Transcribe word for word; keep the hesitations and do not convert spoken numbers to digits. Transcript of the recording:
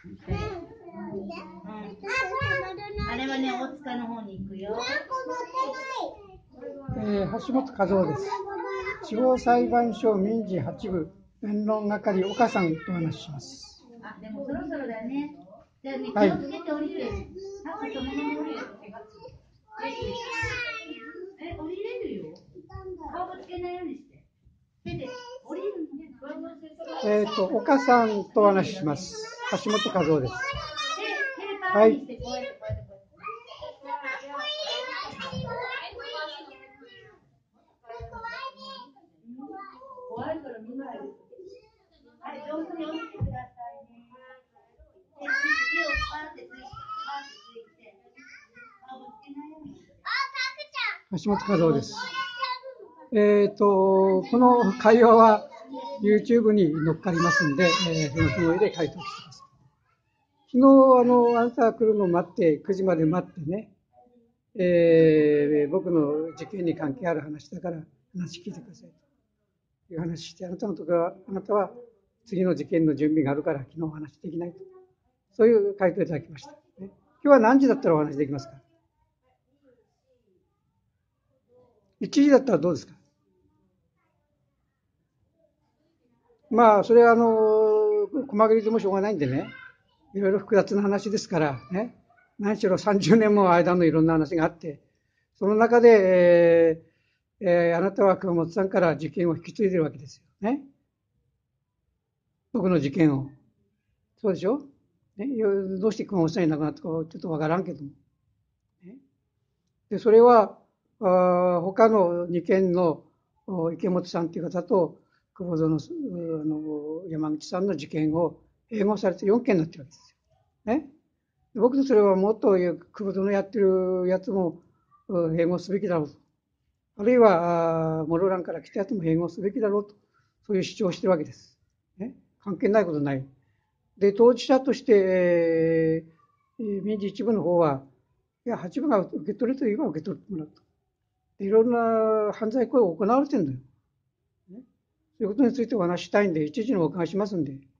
あれはね、大塚の方に行くよ。 えー、橋本和夫です。地方裁判所民事八部弁論係岡さんとお話しします。 あ、でもそろそろだね。じゃあね、 はい、 気をつけて降りて。タクそのまま降りる。え、降りれるよ。顔ぶつけないようにして。手で降りるのね。 えっと、岡さんとお話しします。橋本和夫です。はい。 怖いから見ないです。はい、上手に降りてくださいね。手をパーってついて、パーってついて、顔ぶつけないように。 橋本和夫です。えっと、この会話は YouTube に乗っかりますんで、えー、その上で回答してください。昨日、あの、あなたが来るのを待って、くじまで待ってね、えー、僕の事件に関係ある話だから話聞いてくださいという話して、あなたのところは、あなたは次の事件の準備があるから昨日お話できないと。そういう回答をいただきました。ね、今日は何時だったらお話できますか？いちじだったらどうですか？まあ、それはあの、細切りでもしょうがないんでね、いろいろ複雑な話ですからね、何しろさんじゅうねんも間のいろんな話があって、その中で、えーえー、あなたは熊本さんから事件を引き継いでるわけですよね。僕の事件を。そうでしょ、ね、どうして熊本さんいなくなったかちょっとわからんけども。ね、でそれは、あ他のにけんの池本さんという方と、久保園の山口さんの事件を併合されてよんけんになってるわけですよ。ね、僕とそれはもっと久保園やってるやつも併合すべきだろうと。あるいは、室蘭から来たやつも併合すべきだろうと。そういう主張をしてるわけです。ね、関係ないことない。で、当事者として、えー、民事一部の方は、いや、八部が受け取ると言えば受け取ってもらうと。いろんな犯罪行為が行われてるんだよ。ね、そういうことについてお話したいんで、一時にお伺いしますんで。